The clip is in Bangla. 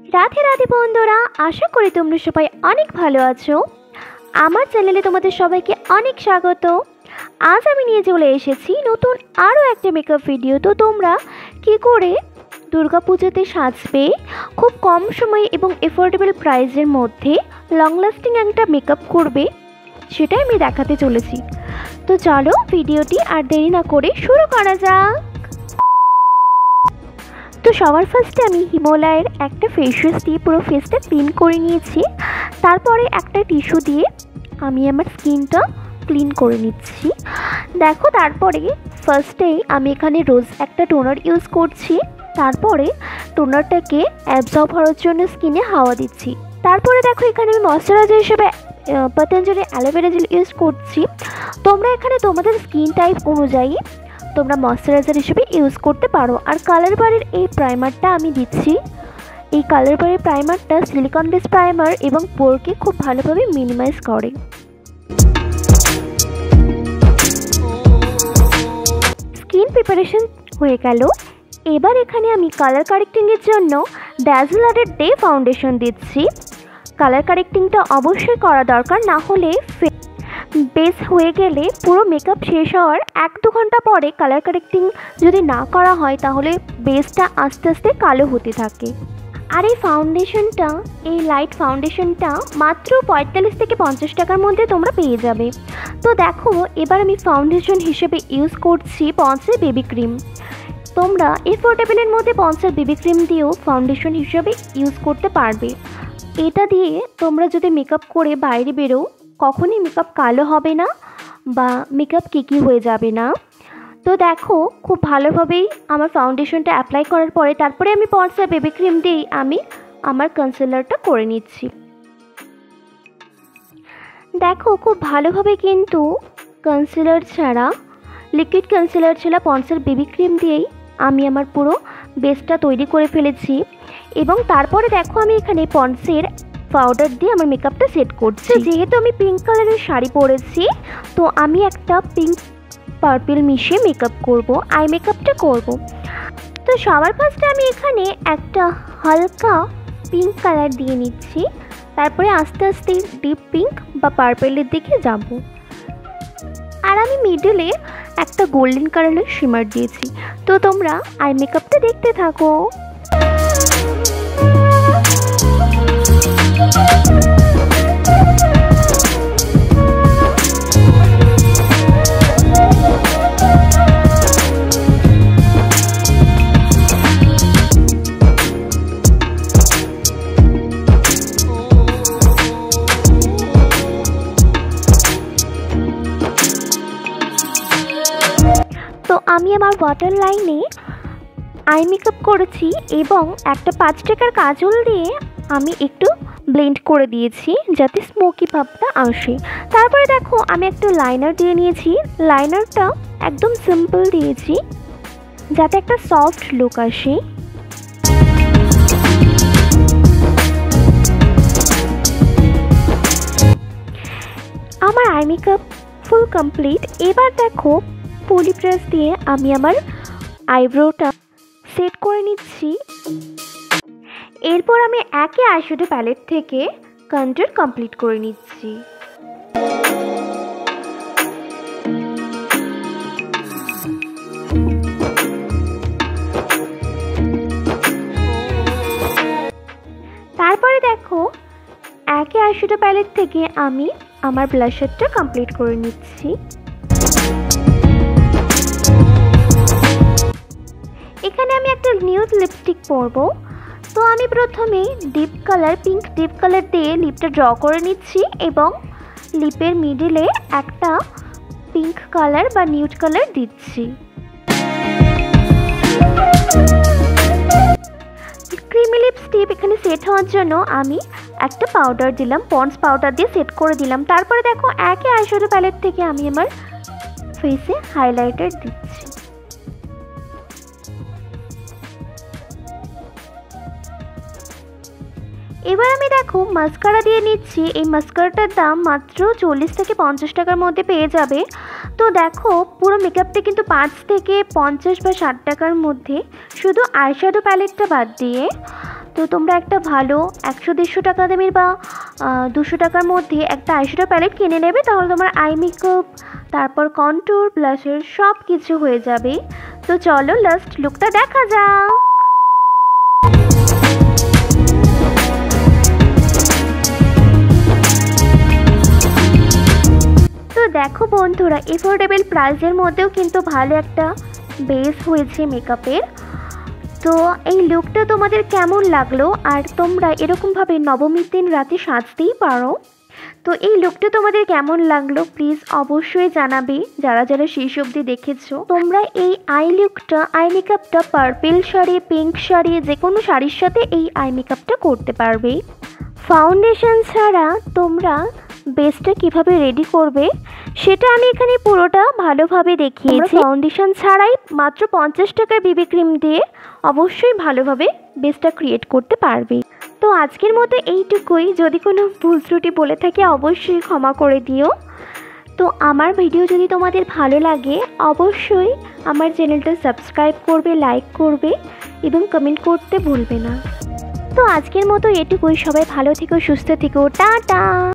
রাধে রাধে বন্ধুরা, আশা করি তোমরা সবাই অনেক ভালো আছো। আমার চ্যানেলে তোমাদের সবাইকে অনেক স্বাগত। আজ আমি নিয়ে চলে এসেছি নতুন আরও একটা মেকআপ ভিডিও। তো তোমরা কি করে দুর্গাপুজোতে সাজবে খুব কম সময়ে এবং এফোর্ডেবল প্রাইসের মধ্যে লং লাস্টিং একটা মেকআপ করবে সেটাই আমি দেখাতে চলেছি। তো চলো ভিডিওটি আর দেরি না করে শুরু করা যাক। তো সবার ফার্স্টে আমি হিমালয়ের একটা ফেস ওয়াশ দিয়ে পুরো ফেসটা ক্লিন করে নিয়েছি। তারপরে একটা টিস্যু দিয়ে আমি আমার স্কিনটা ক্লিন করে নিচ্ছি। দেখো, তারপরে ফার্স্টেই আমি এখানে রোজ একটা টোনার ইউজ করছি। তারপরে টোনারটাকে অ্যাবজর্ব হওয়ার জন্য স্কিনে হাওয়া দিচ্ছি। তারপরে দেখো, এখানে আমি ময়শ্চারাইজার হিসেবে পতঞ্জলি অ্যালোভেরা জেল ইউজ করছি। তোমরা এখানে তোমাদের স্কিন টাইপ অনুযায়ী তোমরা ময়শ্চারাইজার হিসেবে ইউজ করতে পারো। আর কালার বারের এই প্রাইমারটা আমি দিচ্ছি। এই কালার বারের প্রাইমারটা সিলিকন বেস প্রাইমার এবং পোরকে খুব ভালোভাবে মিনিমাইজ করে। স্কিন প্রিপারেশন হয়ে গেল। এবার এখানে আমি কালার কারেক্টিংয়ের জন্য ড্যাজলারের ডে ফাউন্ডেশন দিচ্ছি। কালার কারেক্টিংটা অবশ্যই করা দরকার, না হলে বেস হয়ে গেলে পুরো মেকআপ শেষ হওয়ার 1-2 ঘন্টা পরে কালার কারেক্টিং যদি না করা হয় তাহলে বেসটা আস্তে আস্তে কালো হতে থাকে। আর এই ফাউন্ডেশনটা, এই লাইট ফাউন্ডেশনটা মাত্র 45 থেকে 50 টাকার মধ্যে তোমরা পেয়ে যাবে। তো দেখো, এবার আমি ফাউন্ডেশন হিসেবে ইউজ করছি পন্সের বেবি ক্রিম। তোমরা এফোর্ডেবলের মধ্যে পন্সের বেবি ক্রিম দিয়েও ফাউন্ডেশন হিসেবে ইউজ করতে পারবে। এটা দিয়ে তোমরা যদি মেকআপ করে বাইরে বেরো কখনই মেকআপ কালো হবে না বা মেকআপ কিকি হয়ে যাবে না। তো দেখো, খুব ভালোভাবেই আমার ফাউন্ডেশনটা অ্যাপ্লাই করার পরে তারপরে আমি পন্সের বেবি ক্রিম দিয়েই আমি আমার কনসিলারটা করে নিচ্ছি। দেখো, খুব ভালোভাবে কিন্তু কনসিলার ছাড়া, লিকুইড কনসিলার ছাড়া পন্সের বেবি ক্রিম দিয়েই আমি আমার পুরো বেসটা তৈরি করে ফেলেছি। এবং তারপরে দেখো, আমি এখানে পন্সের পাউডার দিয়ে আমার মেকআপটা সেট করছি। যেহেতু আমি পিঙ্ক কালারের শাড়ি পরেছি, তো আমি একটা পিঙ্ক পার্পল মিশিয়ে মেকআপ করব, আই মেকআপটা করব। তো সবার ফার্স্টে আমি এখানে একটা হালকা পিঙ্ক কালার দিয়ে নিচ্ছি। তারপরে আস্তে আস্তে ডিপ পিঙ্ক বা পার্পলের দিকে যাব। আর আমি মিডলে একটা গোল্ডেন কালারের শিমার দিয়েছি। তো তোমরা আই মেকআপটা দেখতে থাকো। তো আমি আমার ওয়াটার লাইনে আই মেকআপ করেছি এবং একটা 5 টাকার কাজল দিয়ে আমি একটু ব্লেন্ড করে দিয়েছি যাতে স্মোকি ভাবটা আসে। তারপরে দেখো, আমি একটা লাইনার দিয়ে নিয়েছি। লাইনারটা একদম সিম্পল দিয়েছি যাতে একটা সফট লুক আসে। আমার আই মেকআপ ফুল কমপ্লিট। এবার দেখো, পলি ব্রাশ দিয়ে আমি আমার আইব্রোটা সেট করে নিচ্ছি। এরপর আমি একই আইশ্যাডো প্যালেট থেকে কন্ট্যুর কমপ্লিট করে নিচ্ছি। তারপরে দেখো, একই আইশ্যাডো প্যালেট থেকে আমি আমার ব্লাশারটা কমপ্লিট করে নিচ্ছি। এখানে আমি একটা নিউড লিপস্টিক পরবো। তো আমি প্রথমে deep colour, pink deep colour দিয়ে লিপটা ড্র করে নিচ্ছি এবং লিপের মিডিলে একটা পিঙ্ক কালার বা নিউড কালার দিচ্ছি। ক্রিমি লিপস্টিক এখানে সেট হওয়ার জন্য আমি একটা পাউডার দিলাম, পন্ডস পাউডার দিয়ে সেট করে দিলাম। তারপরে দেখো, একই আইশ্যাডো প্যালেট থেকে আমি আমার ফেসে হাইলাইটার দিচ্ছি। এবার আমি দেখো মাস্কারা দিয়ে নিচ্ছি। এই মাস্কারাটার দাম মাত্র 40 থেকে 50 টাকার মধ্যে পেয়ে যাবে। তো দেখো, পুরো মেকআপটা কিন্তু 5 থেকে 50 বা 60 টাকার মধ্যে, শুধু আইশ্যাডো প্যালেটটা বাদ দিয়ে। তো তো তোমরা একটা ভালো 100-150 টাকা দামের বা 200 টাকার মধ্যে একটা আইশ্যাডো প্যালেট কিনে নেবে, তাহলে তোমার আই মেকআপ, তারপর কন্ট্যুর, ব্লাশার সব কিছু হয়ে যাবে। তো চলো লাস্ট লুকটা দেখা যাক। তো দেখো বন্ধুরা, এফোর্ডেবল প্রাইসের মধ্যেও কিন্তু ভালো একটা বেস হয়েছে মেকআপের। তো এই লুকটা তোমাদের কেমন লাগলো, আর তোমরা এরকমভাবে নবমীর দিন রাতে সাজতেই পারো। তো এই লুকটা তোমাদের কেমন লাগলো প্লিজ অবশ্যই জানাবে, যারা যারা শেষ অবধি দেখেছো। তোমরা এই আই মেকআপটা পার্পল শাড়ি, পিঙ্ক শাড়ি, যে কোনো শাড়ির সাথে এই আই মেকআপটা করতে পারবে। ফাউন্ডেশন ছাড়া তোমরা বেসটা কিভাবে রেডি করবে সেটা আমি এখানে পুরোটা ভালোভাবে দেখিয়েছি। ফাউন্ডেশন ছাড়াই মাত্র 50 টাকার বিবি ক্রিম দিয়ে অবশ্যই ভালোভাবে বেসটা ক্রিয়েট করতে পারবে। তো আজকের মতো এইটুকুই, যদি কোনো ভুল ত্রুটি বলে থাকে অবশ্যই ক্ষমা করে দিও। তো আমার ভিডিও যদি তোমাদের ভালো লাগে অবশ্যই আমার চ্যানেলটা সাবস্ক্রাইব করবে, লাইক করবে এবং কমেন্ট করতে ভুলবে না। তো আজকের মতো এটুকুই, সবাই ভালো থেকো, সুস্থ থেকো, টাটা।